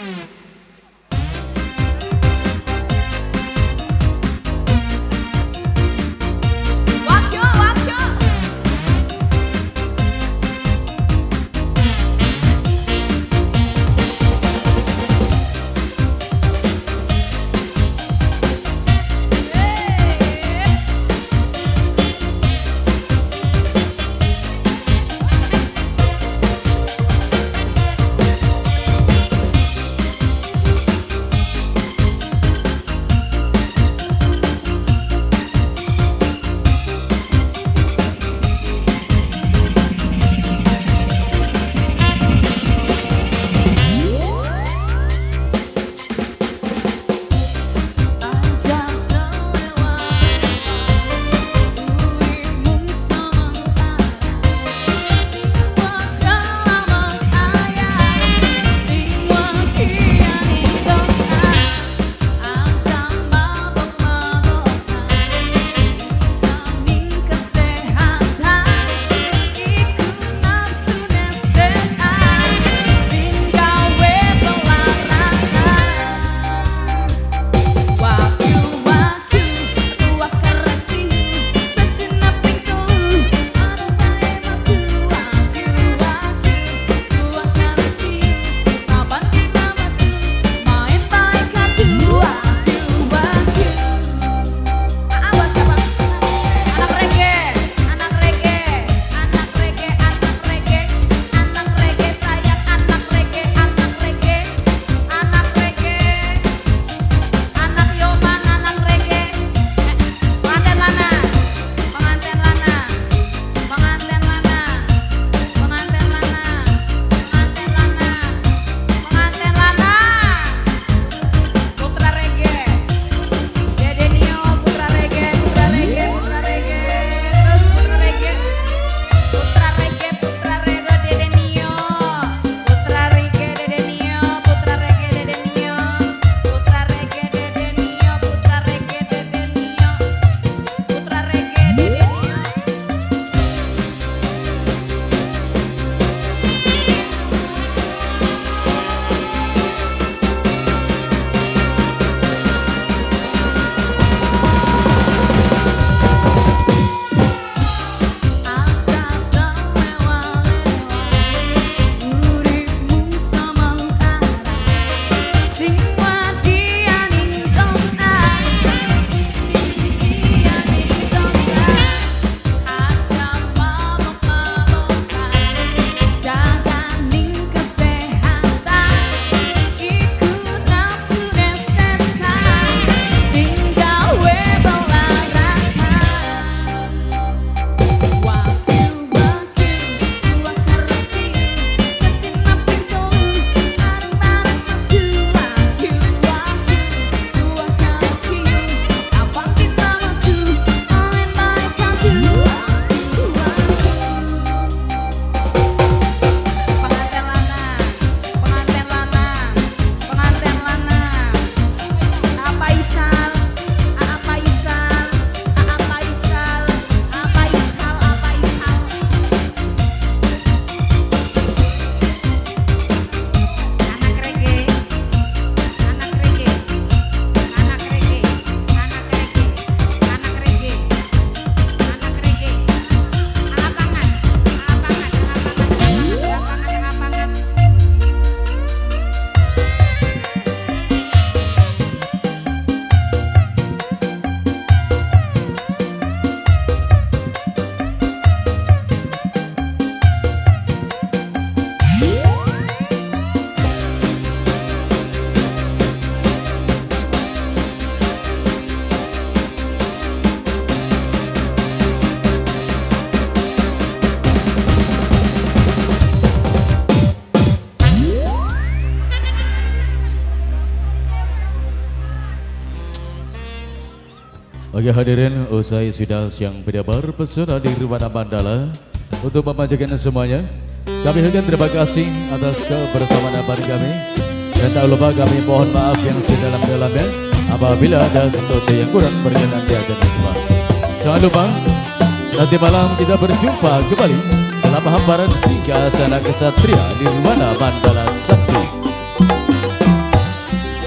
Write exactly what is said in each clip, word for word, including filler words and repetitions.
Oke hadirin, usai sudah siang beda berpesona di Ruwana Mandala. Untuk memanjakan semuanya, kami ucapkan terima kasih atas kebersamaan bagi kami. Dan tak lupa kami mohon maaf yang sedalam-dalamnya apabila ada sesuatu yang kurang berkenan di hadapan semua. Jangan lupa, nanti malam kita berjumpa kembali dalam hamparan Singgasana Kesatria di Ruwana Mandala Sabtu.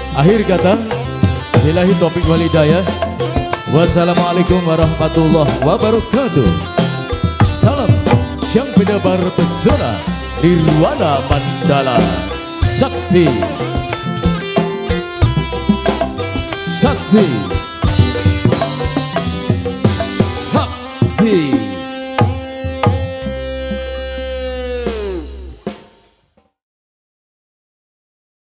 Akhir kata, billahi taufiq wal hidayah. Wassalamualaikum warahmatullahi wabarakatuh. Salam siang berdebar pesona Nirwana Mandala Sakti. Sakti Sakti